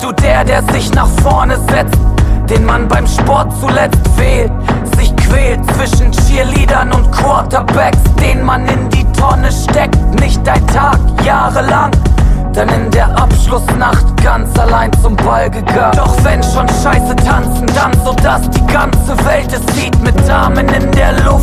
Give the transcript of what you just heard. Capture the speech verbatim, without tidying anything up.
du der, der sich nach vorne setzt, den man beim Sport zuletzt wählt, sich quält zwischen Cheerleadern und Quarterbacks, den man in die Tonne steckt, nicht ein Tag, jahrelang, dann in der Abschlussnacht ganz allein zum Ball gegangen. Doch wenn schon Scheiße tanzen, dann so dass die ganze Welt es sieht, mit Damen in der Luft